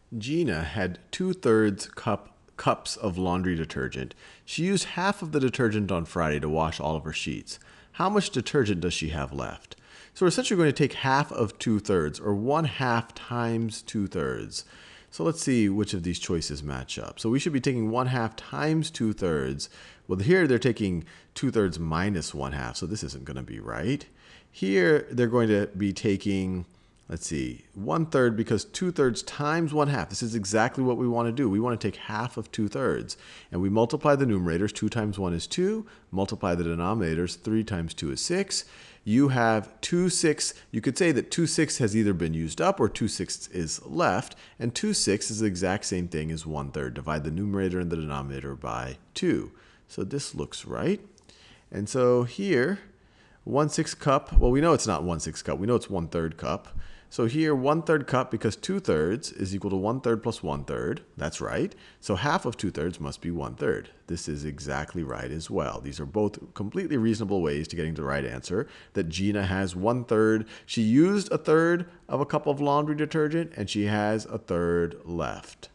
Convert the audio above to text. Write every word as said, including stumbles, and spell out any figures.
Gina had two-thirds cup cups of laundry detergent. She used half of the detergent on Friday to wash all of her sheets. How much detergent does she have left? So we're essentially going to take half of two-thirds, or one half times two-thirds. So let's see which of these choices match up. So we should be taking one half times two-thirds. Well, here they're taking two-thirds minus one half, so this isn't going to be right. Here they're going to be taking, let's see, one-third, because two-thirds times one half. This is exactly what we want to do. We want to take half of two-thirds. And we multiply the numerators. two times one is two. Multiply the denominators. three times two is six. You have two sixths. You could say that two sixths has either been used up or two sixths is left. And two sixths is the exact same thing as one-third. Divide the numerator and the denominator by two. So this looks right. And so here, one-sixth cup. Well, we know it's not one-sixth cup. We know it's one-third cup. So here, one-third cup, because two-thirds is equal to one-third plus one-third. That's right. So half of two-thirds must be one-third. This is exactly right as well. These are both completely reasonable ways to getting the right answer, that Gina has one-third. She used a third of a cup of laundry detergent, and she has a third left.